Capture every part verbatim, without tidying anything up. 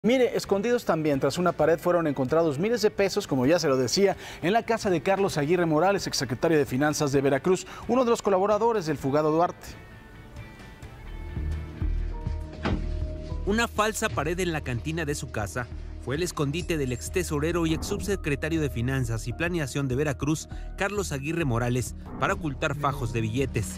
Mire, escondidos también tras una pared fueron encontrados miles de pesos, como ya se lo decía, en la casa de Carlos Aguirre Morales, exsecretario de Finanzas de Veracruz, uno de los colaboradores del fugado Duarte. Una falsa pared en la cantina de su casa fue el escondite del ex tesorero y ex subsecretario de Finanzas y Planeación de Veracruz, Carlos Aguirre Morales, para ocultar fajos de billetes.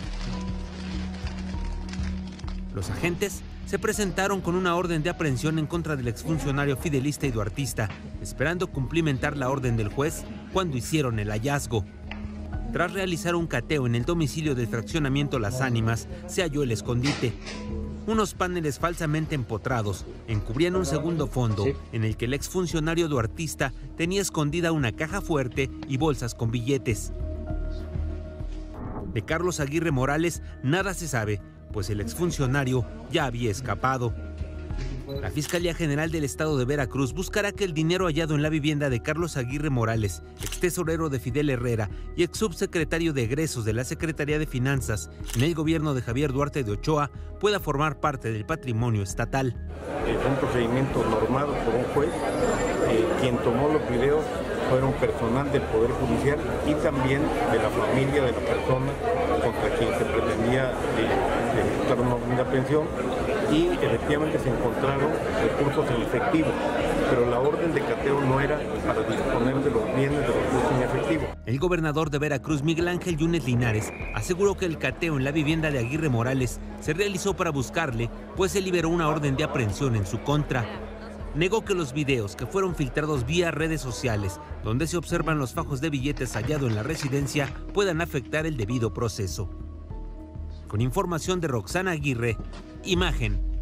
Los agentes se presentaron con una orden de aprehensión en contra del exfuncionario fidelista y duartista, esperando cumplimentar la orden del juez cuando hicieron el hallazgo. Tras realizar un cateo en el domicilio del fraccionamiento Las Ánimas, se halló el escondite. Unos paneles falsamente empotrados encubrían un segundo fondo en el que el exfuncionario duartista tenía escondida una caja fuerte y bolsas con billetes. De Carlos Aguirre Morales nada se sabe, pues el exfuncionario ya había escapado. La Fiscalía General del Estado de Veracruz buscará que el dinero hallado en la vivienda de Carlos Aguirre Morales, ex tesorero de Fidel Herrera y ex subsecretario de Egresos de la Secretaría de Finanzas en el gobierno de Javier Duarte de Ochoa, pueda formar parte del patrimonio estatal. Es un procedimiento normado por un juez. Eh, quien tomó los videos fueron personal del Poder Judicial y también de la familia de la persona contra quien se pretendía eh, ejecutar una orden de aprehensión, y efectivamente se encontraron recursos en efectivo, pero la orden de cateo no era para disponer de los bienes de los recursos en efectivo. El gobernador de Veracruz, Miguel Ángel Yunes Linares, aseguró que el cateo en la vivienda de Aguirre Morales se realizó para buscarle, pues se liberó una orden de aprehensión en su contra. Negó que los videos que fueron filtrados vía redes sociales, donde se observan los fajos de billetes hallados en la residencia, puedan afectar el debido proceso. Con información de Roxana Aguirre, Imagen.